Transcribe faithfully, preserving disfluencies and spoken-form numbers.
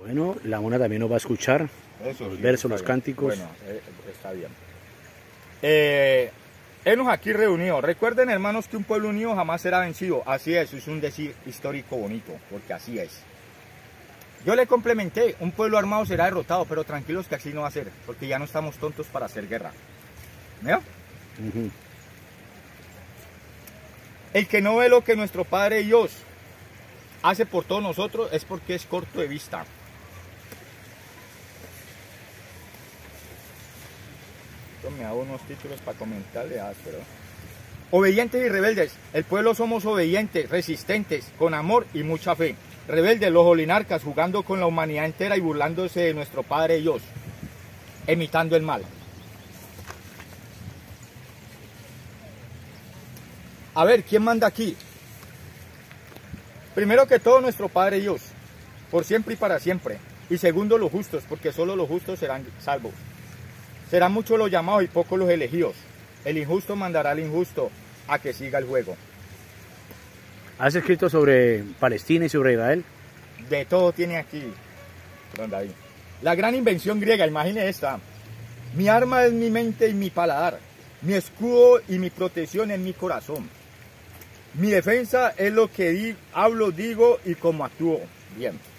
Bueno, la mona también nos va a escuchar. Eso, los sí, versos, está los bien. cánticos. Bueno, eh, está bien. Eh, Henos aquí reunidos. Recuerden, hermanos, que un pueblo unido jamás será vencido. Así es, es un decir histórico bonito, porque así es. Yo le complementé, un pueblo armado será derrotado, pero tranquilos que así no va a ser, porque ya no estamos tontos para hacer guerra. ¿Mira? Uh-huh. El que no ve lo que nuestro Padre Dios hace por todos nosotros es porque es corto de vista. Yo me hago unos títulos para comentarle, ah, pero... Obedientes y rebeldes. El pueblo somos obedientes, resistentes, con amor y mucha fe. Rebeldes, los olinarcas, jugando con la humanidad entera y burlándose de nuestro Padre Dios, imitando el mal. A ver, ¿quién manda aquí? Primero que todo, nuestro Padre Dios, por siempre y para siempre. Y segundo, los justos, porque solo los justos serán salvos. Serán muchos los llamados y pocos los elegidos. El injusto mandará al injusto a que siga el juego. ¿Has escrito sobre Palestina y sobre Israel? De todo tiene aquí, don David. La gran invención griega, imagine esta. Mi arma es mi mente y mi paladar. Mi escudo y mi protección es mi corazón. Mi defensa es lo que di, hablo, digo y cómo actúo. Bien.